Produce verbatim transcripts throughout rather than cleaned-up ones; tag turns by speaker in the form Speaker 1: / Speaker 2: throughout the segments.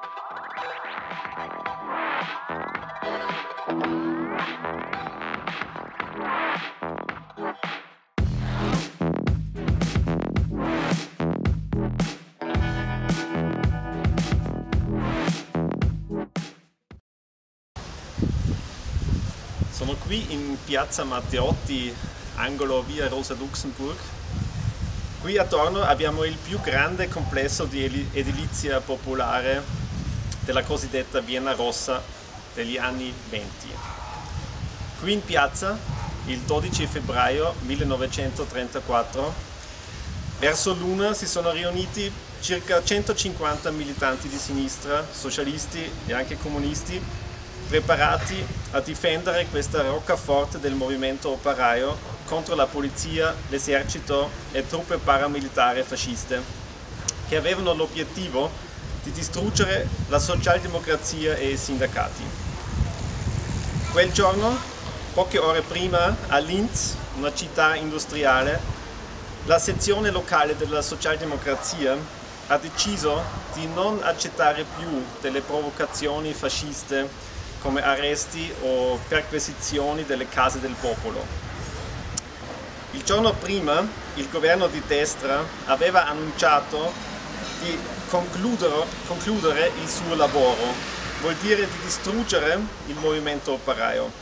Speaker 1: Sono qui in Piazza Matteotti, angolo via Rosa Luxemburg. Qui attorno abbiamo il più grande complesso di edilizia popolare della cosiddetta Vienna Rossa degli anni venti. Qui in piazza, il dodici febbraio millenovecentotrentaquattro, verso l'una si sono riuniti circa centocinquanta militanti di sinistra, socialisti e anche comunisti, preparati a difendere questa roccaforte del movimento operaio contro la polizia, l'esercito e truppe paramilitari fasciste, che avevano l'obiettivo di distruggere la socialdemocrazia e i sindacati. Quel giorno, poche ore prima, a Linz, una città industriale, la sezione locale della socialdemocrazia ha deciso di non accettare più delle provocazioni fasciste come arresti o perquisizioni delle case del popolo. Il giorno prima il governo di destra aveva annunciato di concludere, concludere il suo lavoro, vuol dire di distruggere il movimento operaio.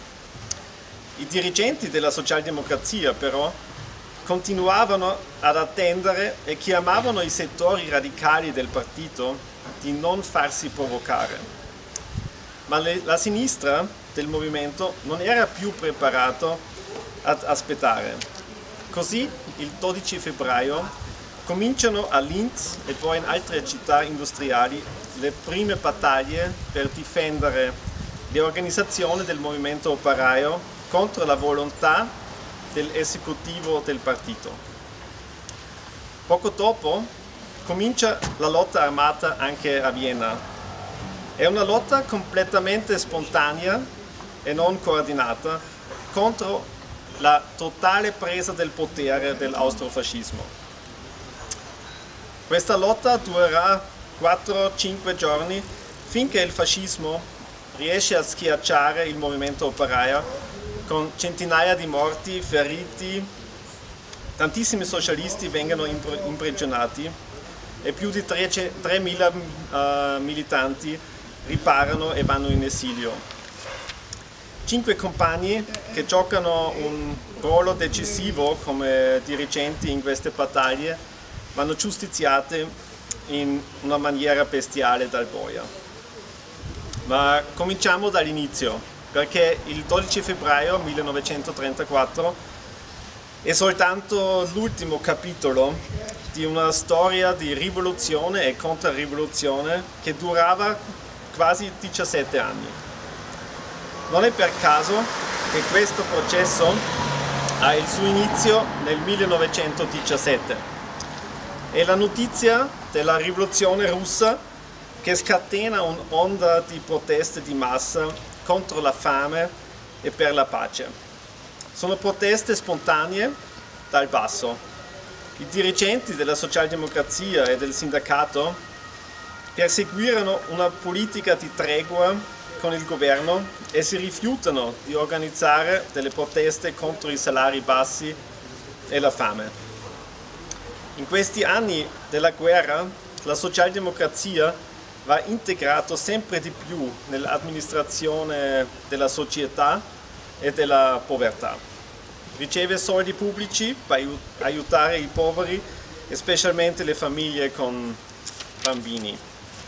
Speaker 1: I dirigenti della socialdemocrazia però continuavano ad attendere e chiamavano i settori radicali del partito di non farsi provocare. Ma le, la sinistra del movimento non era più preparato ad aspettare. Così il dodici febbraio cominciano a Linz e poi in altre città industriali le prime battaglie per difendere le organizzazioni del movimento operaio contro la volontà dell'esecutivo del partito. Poco dopo comincia la lotta armata anche a Vienna. È una lotta completamente spontanea e non coordinata contro la totale presa del potere dell'austrofascismo. Questa lotta durerà quattro cinque giorni finché il fascismo riesce a schiacciare il movimento operaio con centinaia di morti, feriti, tantissimi socialisti vengono imprigionati e più di tremila uh, militanti riparano e vanno in esilio. Cinque compagni che giocano un ruolo decisivo come dirigenti in queste battaglie vanno giustiziati in una maniera bestiale dal boia. Ma cominciamo dall'inizio, perché il dodici febbraio millenovecentotrentaquattro è soltanto l'ultimo capitolo di una storia di rivoluzione e controrivoluzione che durava quasi diciassette anni. Non è per caso che questo processo ha il suo inizio nel millenovecentodiciassette. È la notizia della rivoluzione russa che scatena un'onda di proteste di massa contro la fame e per la pace. Sono proteste spontanee dal basso. I dirigenti della socialdemocrazia e del sindacato perseguirono una politica di tregua con il governo e si rifiutano di organizzare delle proteste contro i salari bassi e la fame. In questi anni della guerra la socialdemocrazia va integrato sempre di più nell'amministrazione della società e della povertà. Riceve soldi pubblici per aiutare i poveri e specialmente le famiglie con bambini.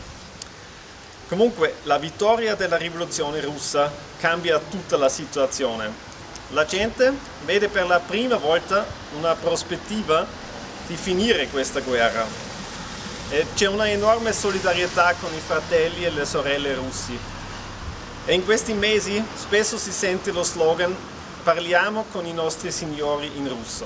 Speaker 1: Comunque, la vittoria della rivoluzione russa cambia tutta la situazione. La gente vede per la prima volta una prospettiva di finire questa guerra e c'è una enorme solidarietà con i fratelli e le sorelle russi. E in questi mesi spesso si sente lo slogan "Parliamo con i nostri signori in russo".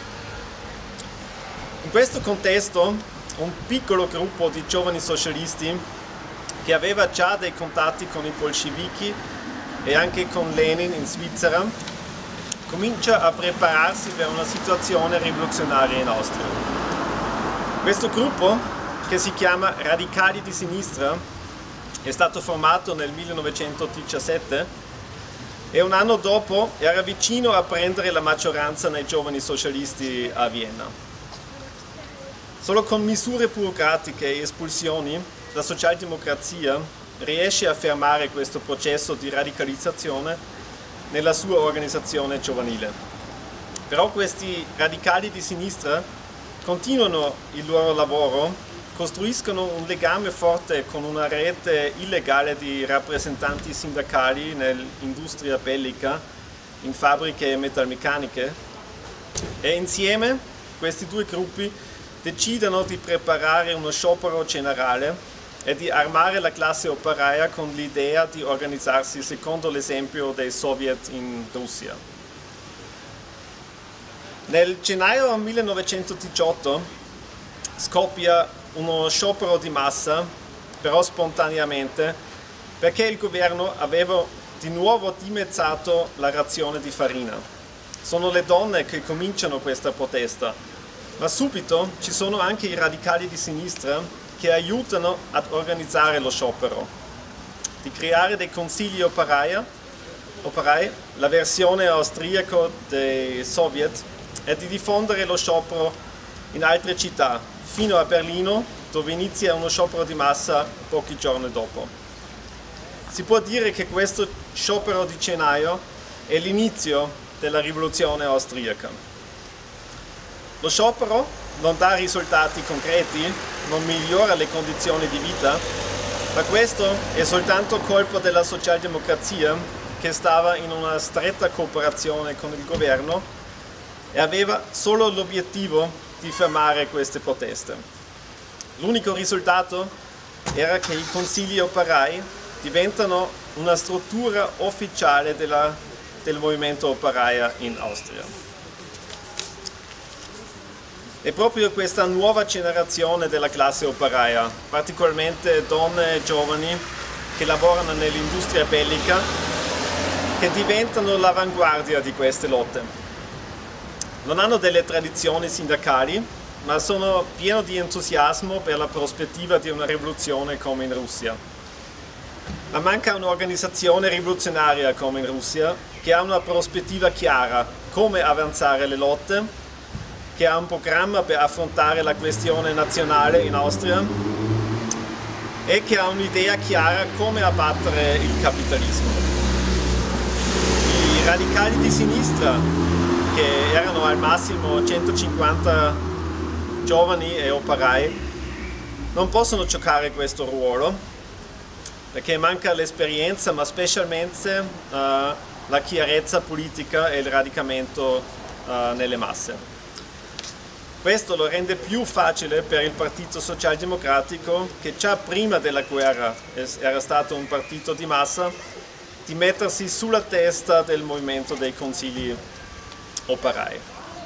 Speaker 1: In questo contesto, un piccolo gruppo di giovani socialisti che aveva già dei contatti con i bolscevichi e anche con Lenin in Svizzera, comincia a prepararsi per una situazione rivoluzionaria in Austria. Questo gruppo, che si chiama Radicali di Sinistra, È stato formato nel millenovecentodiciassette e un anno dopo era vicino a prendere la maggioranza nei giovani socialisti a Vienna. Solo con misure burocratiche e espulsioni la socialdemocrazia riesce a fermare questo processo di radicalizzazione nella sua organizzazione giovanile. Però questi radicali di sinistra continuano il loro lavoro, costruiscono un legame forte con una rete illegale di rappresentanti sindacali nell'industria bellica, in fabbriche metalmeccaniche, e insieme questi due gruppi decidono di preparare uno sciopero generale e di armare la classe operaia con l'idea di organizzarsi secondo l'esempio dei soviet in Russia. Nel gennaio millenovecentodiciotto scoppia uno sciopero di massa, però spontaneamente, perché il governo aveva di nuovo dimezzato la razione di farina. Sono le donne che cominciano questa protesta, ma subito ci sono anche i radicali di sinistra che aiutano ad organizzare lo sciopero, di creare dei consigli operaia, operai, la versione austriaca dei soviet, e di diffondere lo sciopero in altre città, fino a Berlino, dove inizia uno sciopero di massa pochi giorni dopo. Si può dire che questo sciopero di gennaio è l'inizio della rivoluzione austriaca. Lo sciopero non dà risultati concreti, non migliora le condizioni di vita, ma questo è soltanto colpa della socialdemocrazia, che stava in una stretta cooperazione con il governo e aveva solo l'obiettivo di fermare queste proteste. L'unico risultato era che i consigli operai diventano una struttura ufficiale della, del movimento operaia in Austria. È proprio questa nuova generazione della classe operaia, particolarmente donne e giovani che lavorano nell'industria bellica, che diventano l'avanguardia di queste lotte. Non hanno delle tradizioni sindacali, ma sono pieni di entusiasmo per la prospettiva di una rivoluzione come in Russia. Ma manca un'organizzazione rivoluzionaria come in Russia, che ha una prospettiva chiara come avanzare le lotte, che ha un programma per affrontare la questione nazionale in Austria e che ha un'idea chiara come abbattere il capitalismo. I radicali di sinistra, che erano al massimo centocinquanta giovani e operai, non possono giocare questo ruolo perché manca l'esperienza, ma specialmente uh, la chiarezza politica e il radicamento uh, nelle masse. Questo lo rende più facile per il Partito Socialdemocratico, che già prima della guerra era stato un partito di massa, di mettersi sulla testa del movimento dei consigli operai.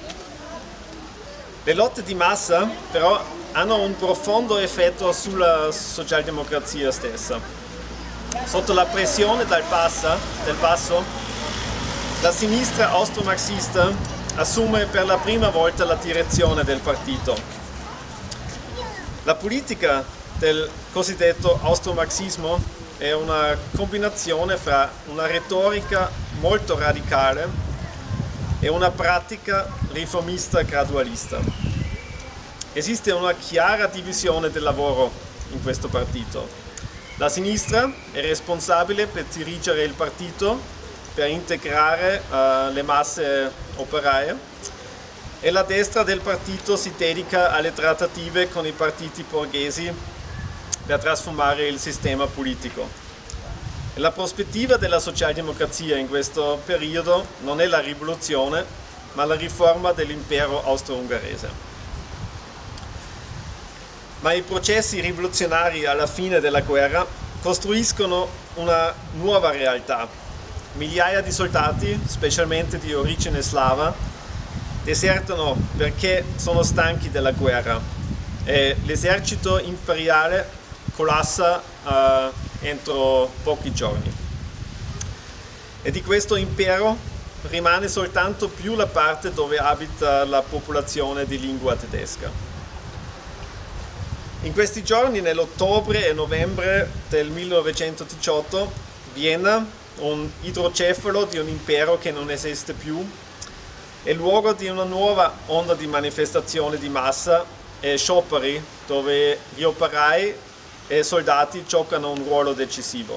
Speaker 1: Le lotte di massa però hanno un profondo effetto sulla socialdemocrazia stessa. Sotto la pressione dal, bassa, del basso, la sinistra austro-marxista assume per la prima volta la direzione del partito. La politica del cosiddetto austro-marxismo è una combinazione fra una retorica molto radicale e una pratica riformista gradualista. Esiste una chiara divisione del lavoro in questo partito. La sinistra è responsabile per dirigere il partito, per integrare uh, le masse operaie, e la destra del partito si dedica alle trattative con i partiti borghesi per trasformare il sistema politico. La prospettiva della socialdemocrazia in questo periodo non è la rivoluzione, ma la riforma dell'impero austro-ungherese. Ma i processi rivoluzionari alla fine della guerra costruiscono una nuova realtà. Migliaia di soldati, specialmente di origine slava, desertano perché sono stanchi della guerra e l'esercito imperiale collassa uh, entro pochi giorni. E di questo impero rimane soltanto più la parte dove abita la popolazione di lingua tedesca. In questi giorni, nell'ottobre e novembre del millenovecentodiciotto, Vienna, un idrocefalo di un impero che non esiste più, è luogo di una nuova onda di manifestazione di massa e scioperi dove gli operai e i soldati giocano un ruolo decisivo.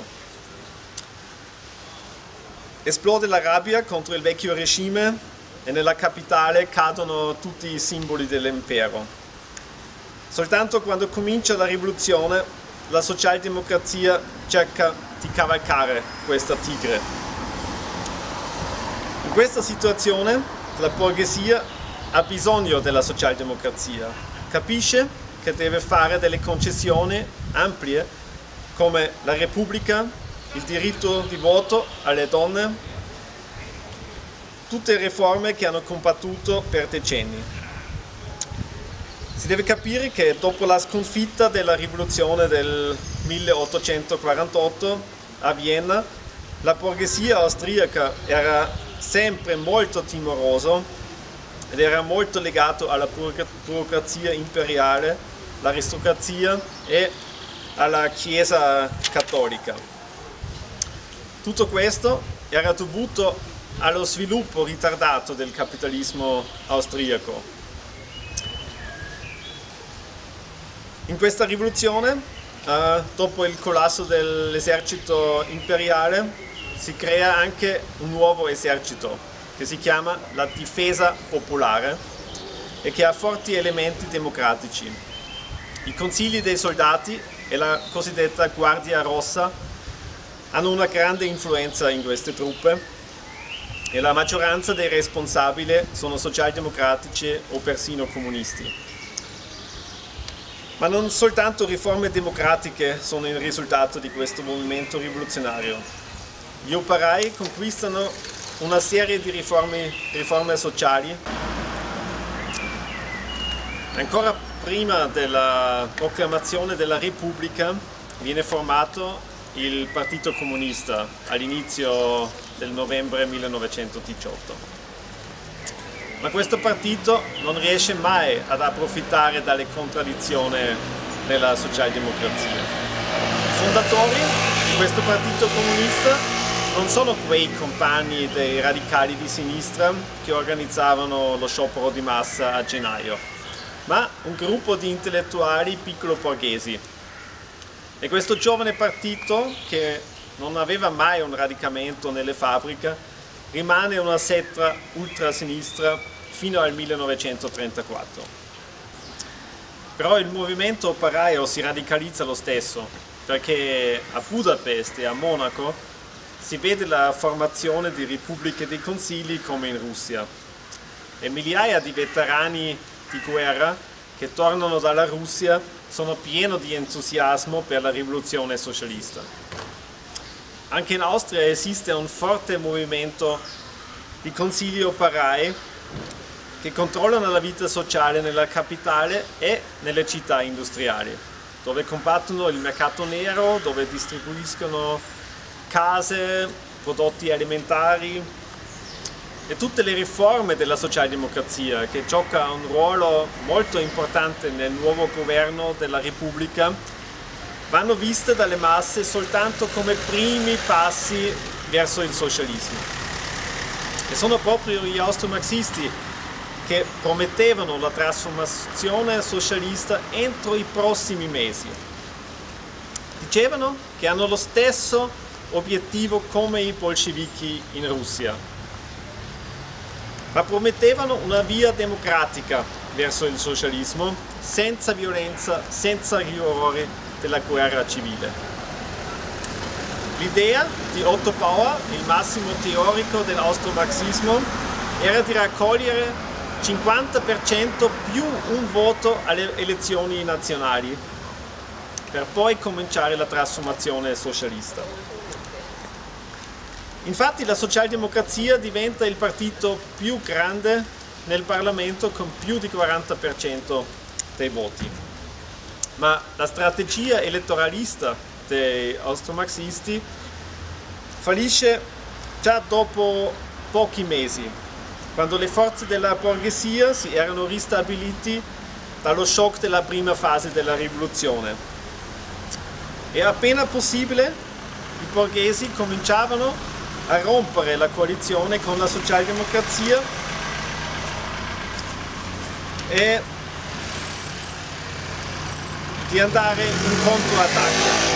Speaker 1: Esplode la rabbia contro il vecchio regime e nella capitale cadono tutti i simboli dell'impero. Soltanto quando comincia la rivoluzione, la socialdemocrazia cerca di cavalcare questa tigre. In questa situazione, la borghesia ha bisogno della socialdemocrazia, capisce che deve fare delle concessioni ampie come la Repubblica, il diritto di voto alle donne, tutte riforme che hanno combattuto per decenni. Si deve capire che dopo la sconfitta della rivoluzione del milleottocentoquarantotto a Vienna, la borghesia austriaca era sempre molto timorosa ed era molto legato alla burocrazia imperiale, all'aristocrazia e alla Chiesa cattolica. Tutto questo era dovuto allo sviluppo ritardato del capitalismo austriaco. In questa rivoluzione, eh, dopo il collasso dell'esercito imperiale, si crea anche un nuovo esercito che si chiama la Difesa Popolare e che ha forti elementi democratici. I consigli dei soldati e la cosiddetta Guardia Rossa hanno una grande influenza in queste truppe e la maggioranza dei responsabili sono socialdemocratici o persino comunisti. Ma non soltanto riforme democratiche sono il risultato di questo movimento rivoluzionario. Gli operai conquistano una serie di riforme, riforme sociali. Ancora prima della proclamazione della Repubblica viene formato il Partito Comunista all'inizio del novembre millenovecentodiciotto. Ma questo partito non riesce mai ad approfittare dalle contraddizioni della socialdemocrazia. I fondatori di questo partito comunista non sono quei compagni dei radicali di sinistra che organizzavano lo sciopero di massa a gennaio, ma un gruppo di intellettuali piccolo borghesi. E questo giovane partito, che non aveva mai un radicamento nelle fabbriche, rimane una setta ultrasinistra fino al millenovecentotrentaquattro. Però il movimento operaio si radicalizza lo stesso, perché a Budapest e a Monaco si vede la formazione di repubbliche dei consigli come in Russia. E migliaia di veterani di guerra che tornano dalla Russia sono pieni di entusiasmo per la rivoluzione socialista. Anche in Austria esiste un forte movimento di consigli operai che controllano la vita sociale nella capitale e nelle città industriali, dove combattono il mercato nero, dove distribuiscono case, prodotti alimentari e tutte le riforme della socialdemocrazia, che gioca un ruolo molto importante nel nuovo governo della Repubblica, vanno viste dalle masse soltanto come primi passi verso il socialismo. E sono proprio gli austromarxisti che promettevano la trasformazione socialista entro i prossimi mesi. Dicevano che hanno lo stesso obiettivo come i bolscevichi in Russia, ma promettevano una via democratica verso il socialismo, senza violenza, senza gli orrori della guerra civile. L'idea di Otto Bauer, il massimo teorico dell'austromarxismo, era di raccogliere cinquanta per cento più un voto alle elezioni nazionali, per poi cominciare la trasformazione socialista. Infatti la socialdemocrazia diventa il partito più grande nel Parlamento con più di quaranta per cento dei voti. Ma la strategia elettoralista dei austromarxisti fallisce già dopo pochi mesi, quando le forze della borghesia si erano ristabiliti dallo shock della prima fase della rivoluzione. E appena possibile i borghesi cominciavano a rompere la coalizione con la socialdemocrazia e di andare in controattacco.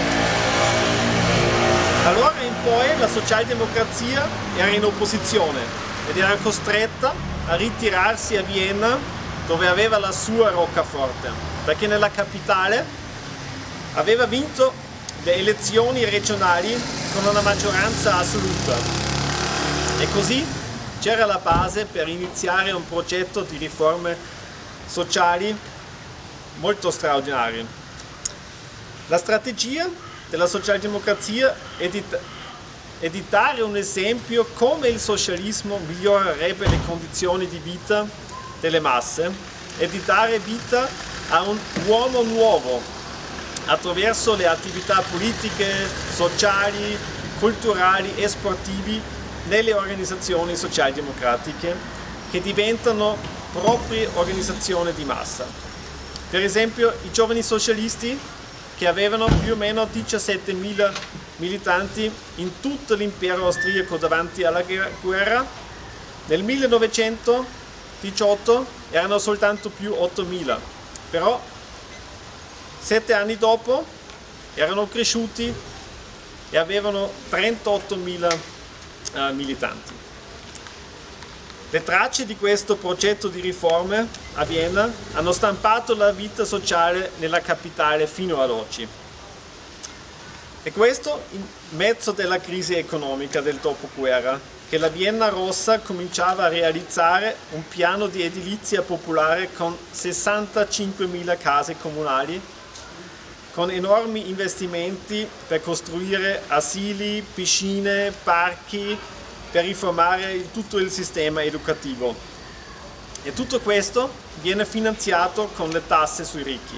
Speaker 1: Allora in poi la socialdemocrazia era in opposizione ed era costretta a ritirarsi a Vienna, dove aveva la sua roccaforte, perché nella capitale aveva vinto le elezioni regionali con una maggioranza assoluta. E così c'era la base per iniziare un progetto di riforme sociali molto straordinario. La strategia della socialdemocrazia è di, è di dare un esempio come il socialismo migliorerebbe le condizioni di vita delle masse e di dare vita a un uomo nuovo attraverso le attività politiche, sociali, culturali e sportivi nelle organizzazioni socialdemocratiche che diventano proprie organizzazioni di massa. Per esempio i giovani socialisti, che avevano più o meno diciassettemila militanti in tutto l'impero austriaco davanti alla guerra, nel millenovecentodiciotto erano soltanto più ottomila, però sette anni dopo erano cresciuti e avevano trentottomila eh, militanti. Le tracce di questo progetto di riforme a Vienna hanno stampato la vita sociale nella capitale fino ad oggi. E questo in mezzo della crisi economica del dopoguerra, che la Vienna Rossa cominciava a realizzare un piano di edilizia popolare con sessantacinquemila case comunali, con enormi investimenti per costruire asili, piscine, parchi, per riformare tutto il sistema educativo. E tutto questo viene finanziato con le tasse sui ricchi.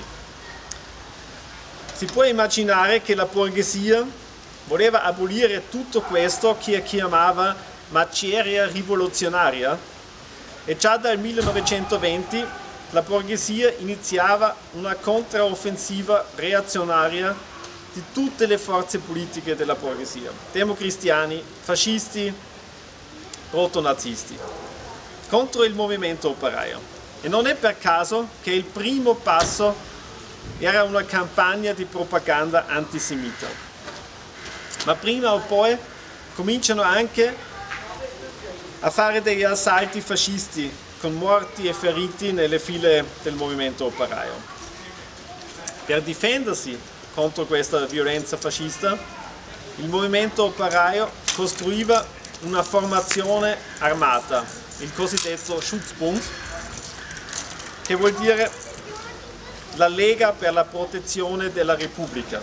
Speaker 1: Si può immaginare che la borghesia voleva abolire tutto questo che chiamava maceria rivoluzionaria, e già dal millenovecentoventi la borghesia iniziava una controffensiva reazionaria di tutte le forze politiche della borghesia, democristiani, fascisti, proto-nazisti, contro il movimento operaio. E non è per caso che il primo passo era una campagna di propaganda antisemita. Ma prima o poi cominciano anche a fare degli assalti fascisti con morti e feriti nelle file del movimento operaio. Per difendersi contro questa violenza fascista, il movimento operaio costruiva una formazione armata, il cosiddetto Schutzbund, che vuol dire la Lega per la protezione della Repubblica.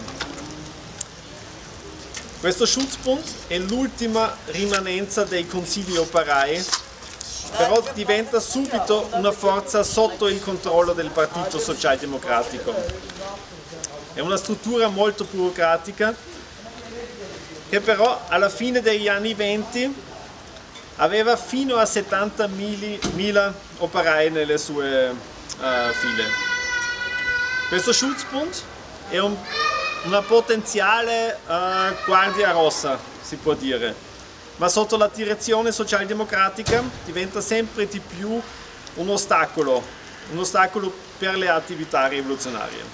Speaker 1: Questo Schutzbund è l'ultima rimanenza dei consigli operai, però diventa subito una forza sotto il controllo del Partito Socialdemocratico. È una struttura molto burocratica, che però alla fine degli anni venti aveva fino a settantamila operai nelle sue uh, file. Questo Schutzbund è un, una potenziale uh, guardia rossa, si può dire, ma sotto la direzione socialdemocratica diventa sempre di più un ostacolo, un ostacolo per le attività rivoluzionarie.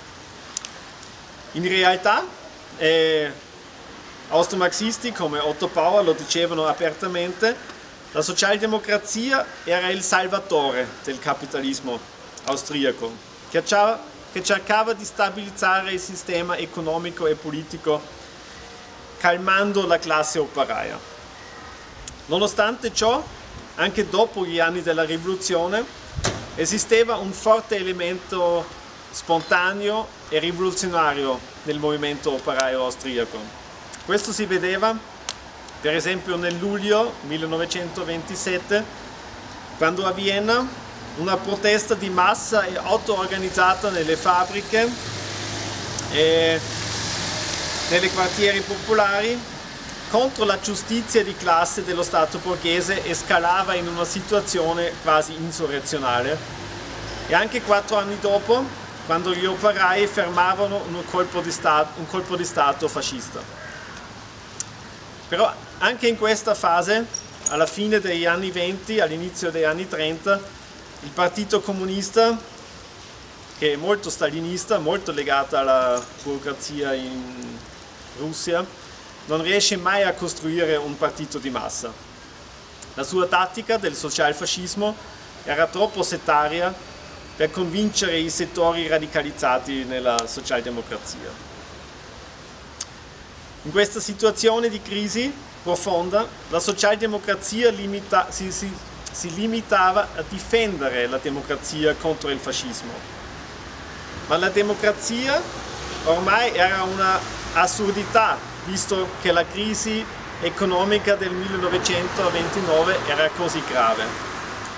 Speaker 1: In realtà, eh, austromarxisti come Otto Bauer lo dicevano apertamente, la socialdemocrazia era il salvatore del capitalismo austriaco, che cercava di stabilizzare il sistema economico e politico calmando la classe operaia. Nonostante ciò, anche dopo gli anni della rivoluzione, esisteva un forte elemento spontaneo e rivoluzionario nel movimento operaio austriaco. Questo si vedeva per esempio nel luglio millenovecentoventisette, quando a Vienna una protesta di massa è auto-organizzata nelle fabbriche e nelle quartieri popolari contro la giustizia di classe dello Stato borghese e scalava in una situazione quasi insurrezionale. E anche quattro anni dopo, quando gli operai fermavano un colpo di stato, un colpo di stato fascista. Però anche in questa fase, alla fine degli anni venti, all'inizio degli anni trenta, il Partito Comunista, che è molto stalinista, molto legato alla burocrazia in Russia, non riesce mai a costruire un partito di massa. La sua tattica del socialfascismo era troppo settaria per convincere i settori radicalizzati nella socialdemocrazia. In questa situazione di crisi profonda, la socialdemocrazia limita, si, si, si limitava a difendere la democrazia contro il fascismo. Ma la democrazia ormai era una assurdità, visto che la crisi economica del millenovecentoventinove era così grave.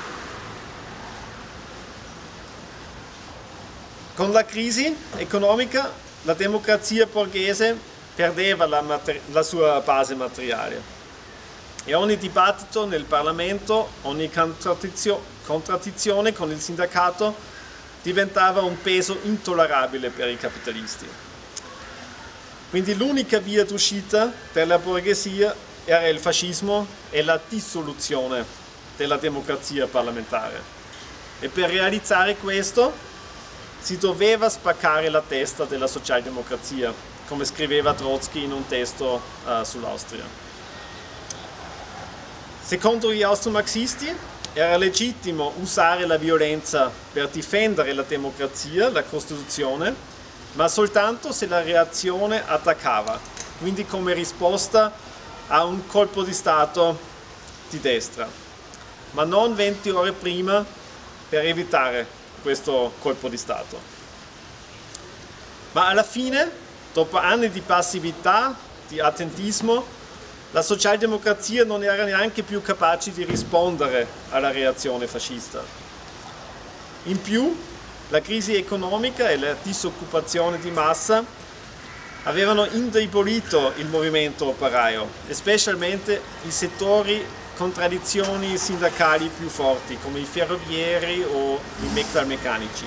Speaker 1: Con la crisi economica la democrazia borghese perdeva la, la sua base materiale e ogni dibattito nel Parlamento, ogni contraddizio, contraddizione con il sindacato diventava un peso intollerabile per i capitalisti. Quindi l'unica via d'uscita per la borghesia era il fascismo e la dissoluzione della democrazia parlamentare. E per realizzare questo si doveva spaccare la testa della socialdemocrazia, come scriveva Trotsky in un testo uh, sull'Austria. Secondo gli austromarxisti era legittimo usare la violenza per difendere la democrazia, la Costituzione, ma soltanto se la reazione attaccava, quindi come risposta a un colpo di Stato di destra, ma non venti ore prima per evitare questo colpo di Stato. Ma alla fine, dopo anni di passività, di attentismo, la socialdemocrazia non era neanche più capace di rispondere alla reazione fascista. In più, la crisi economica e la disoccupazione di massa avevano indebolito il movimento operaio, e specialmente i settori con tradizioni sindacali più forti, come i ferrovieri o i metalmeccanici.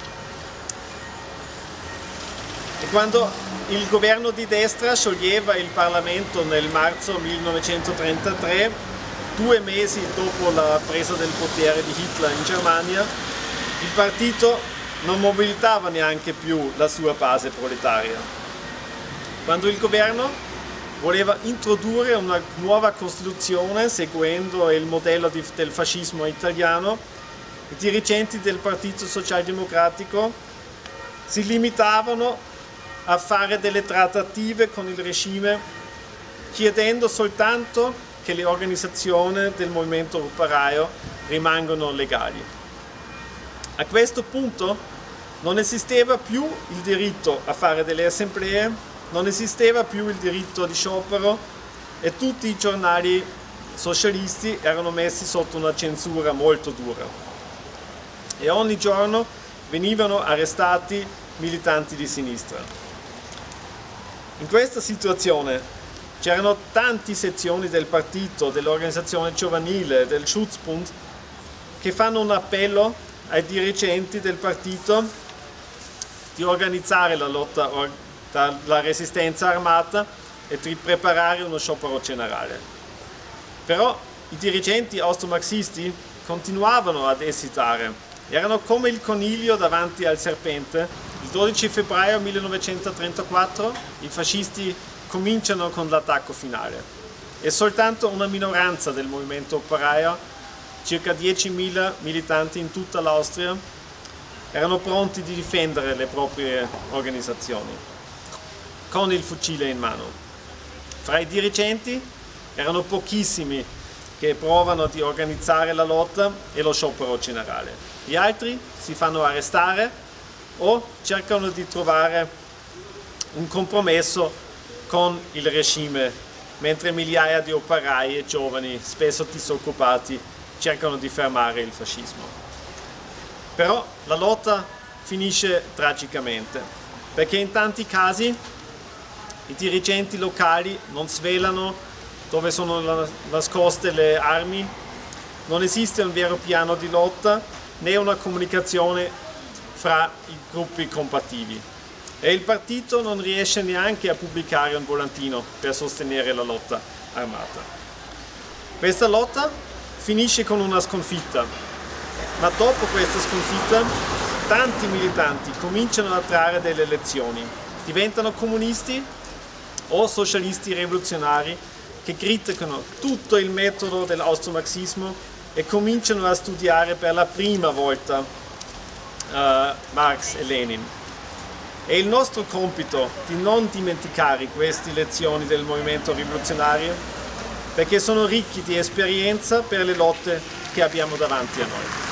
Speaker 1: E quando il governo di destra scioglieva il Parlamento nel marzo millenovecentotrentatré, due mesi dopo la presa del potere di Hitler in Germania, il partito non mobilitava neanche più la sua base proletaria. Quando il governo voleva introdurre una nuova Costituzione seguendo il modello di, del fascismo italiano, i dirigenti del Partito Socialdemocratico si limitavano a fare delle trattative con il regime, chiedendo soltanto che le organizzazioni del movimento operaio rimangano legali. A questo punto non esisteva più il diritto a fare delle assemblee, non esisteva più il diritto di sciopero e tutti i giornali socialisti erano messi sotto una censura molto dura. E ogni giorno venivano arrestati militanti di sinistra. In questa situazione c'erano tante sezioni del partito, dell'organizzazione giovanile, del Schutzbund, che fanno un appello ai dirigenti del partito di organizzare la lotta la resistenza armata e di preparare uno sciopero generale. Però i dirigenti austromarxisti continuavano ad esitare, erano come il coniglio davanti al serpente. Il dodici febbraio millenovecentotrentaquattro i fascisti cominciano con l'attacco finale e soltanto una minoranza del movimento operaio, circa diecimila militanti in tutta l'Austria, erano pronti di difendere le proprie organizzazioni con il fucile in mano. Fra i dirigenti erano pochissimi che provano di organizzare la lotta e lo sciopero generale. Gli altri si fanno arrestare o cercano di trovare un compromesso con il regime, mentre migliaia di operai e giovani, spesso disoccupati, cercano di fermare il fascismo. Però la lotta finisce tragicamente, perché in tanti casi i dirigenti locali non svelano dove sono nascoste le armi, non esiste un vero piano di lotta né una comunicazione fra i gruppi combattivi. E il partito non riesce neanche a pubblicare un volantino per sostenere la lotta armata. Questa lotta finisce con una sconfitta, ma dopo questa sconfitta tanti militanti cominciano a trarre delle lezioni, diventano comunisti o socialisti rivoluzionari che criticano tutto il metodo dell'austromarxismo e cominciano a studiare per la prima volta uh, Marx e Lenin. È il nostro compito di non dimenticare queste lezioni del movimento rivoluzionario, perché sono ricchi di esperienza per le lotte che abbiamo davanti a noi.